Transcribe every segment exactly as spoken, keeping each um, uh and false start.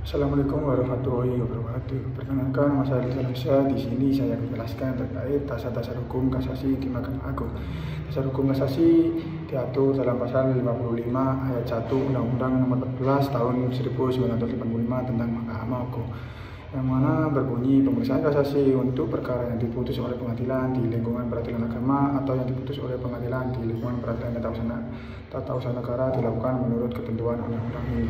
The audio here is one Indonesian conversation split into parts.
Assalamualaikum warahmatullahi wabarakatuh. Perkenalkan, nama saya Rizal Hamzah. Di sini saya akan menjelaskan terkait dasar-dasar hukum kasasi di Mahkamah Agung. Dasar hukum kasasi diatur dalam pasal lima puluh lima ayat satu Undang-Undang Nomor empat belas Tahun seribu sembilan ratus delapan puluh lima tentang Mahkamah Agung, yang mana berbunyi pemeriksaan kasasi untuk perkara yang diputus oleh pengadilan di lingkungan peradilan agama atau yang diputus oleh pengadilan di lingkungan peradilan tata usaha, tata usaha negara dilakukan menurut ketentuan undang-undang ini.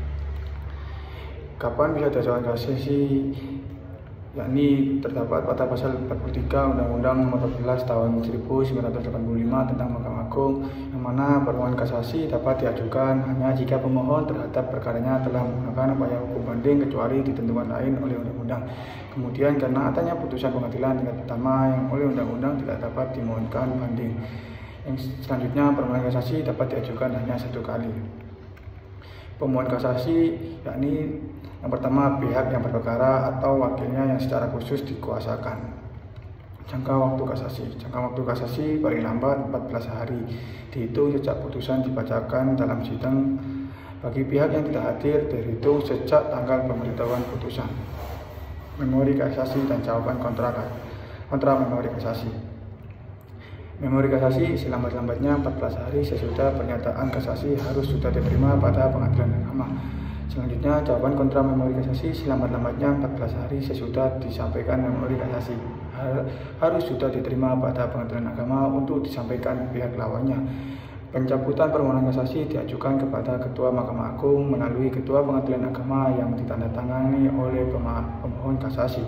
Kapan bisa diajukan kasasi? Yakni terdapat pada pasal empat puluh tiga Undang-Undang Nomor empat belas Tahun seribu sembilan ratus delapan puluh lima tentang Mahkamah Agung, yang mana permohonan kasasi dapat diajukan hanya jika pemohon terhadap perkaranya telah menggunakan upaya hukum banding kecuali ditentukan lain oleh undang-undang. Kemudian karena adanya putusan pengadilan tingkat pertama yang oleh undang-undang tidak dapat dimohonkan banding. Yang selanjutnya, permohonan kasasi dapat diajukan hanya satu kali. Pemohon kasasi yakni yang pertama, pihak yang berperkara atau wakilnya yang secara khusus dikuasakan. Jangka waktu kasasi. Jangka waktu kasasi paling lambat empat belas hari dihitung sejak putusan dibacakan dalam sidang. Bagi pihak yang tidak hadir, dihitung sejak tanggal pemberitahuan putusan. Memori kasasi dan jawaban kontra kontra memori kasasi. Memori kasasi selambat-lambatnya empat belas hari sesudah pernyataan kasasi harus sudah diterima pada pengadilan agama. Selanjutnya, jawaban kontra memori kasasi selambat-lambatnya empat belas hari sesudah disampaikan memori kasasi harus sudah diterima pada pengadilan agama untuk disampaikan pihak lawannya. Pencabutan permohonan kasasi diajukan kepada Ketua Mahkamah Agung melalui Ketua Pengadilan Agama yang ditandatangani oleh pemohon kasasi.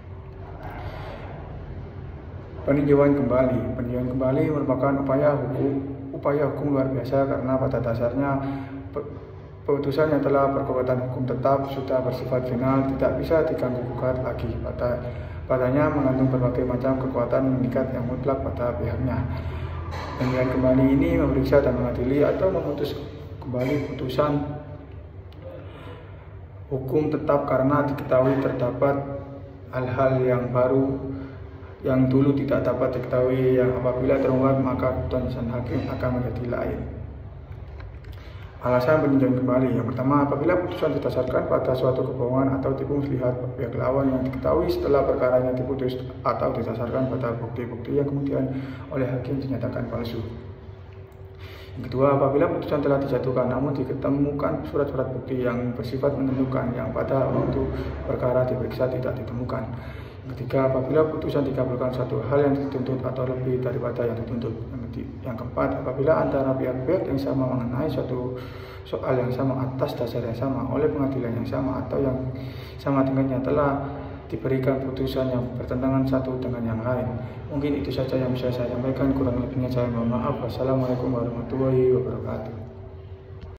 Peninjauan kembali. Peninjauan kembali merupakan upaya hukum upaya hukum luar biasa karena pada dasarnya putusan yang telah berkekuatan hukum tetap sudah bersifat final, tidak bisa diganggu gugat lagi. Pada padanya mengandung berbagai macam kekuatan mengikat yang mutlak pada pihaknya. Peninjauan kembali ini memeriksa dan mengadili atau memutus kembali putusan hukum tetap karena diketahui terdapat hal-hal yang baru yang dulu tidak dapat diketahui, yang apabila terungkap maka putusan hakim akan menjadi lain. Alasan peninjauan kembali. Yang pertama, apabila putusan didasarkan pada suatu kebohongan atau tipu muslihat pihak lawan yang diketahui setelah perkaranya diputus atau didasarkan pada bukti-bukti yang kemudian oleh hakim dinyatakan palsu. Yang kedua, apabila putusan telah dijatuhkan namun ditemukan surat-surat bukti yang bersifat menentukan yang pada waktu perkara diperiksa tidak ditemukan. Yang ketiga, apabila putusan dikabulkan suatu hal yang dituntut atau lebih daripada yang dituntut. Yang keempat, apabila antara pihak-pihak yang sama mengenai suatu soal yang sama atas dasar yang sama oleh pengadilan yang sama atau yang sama dengannya telah diberikan putusan yang bertentangan satu dengan yang lain. Mungkin itu saja yang bisa saya sampaikan, kurang lebihnya saya mohon maaf. Wassalamualaikum warahmatullahi wabarakatuh.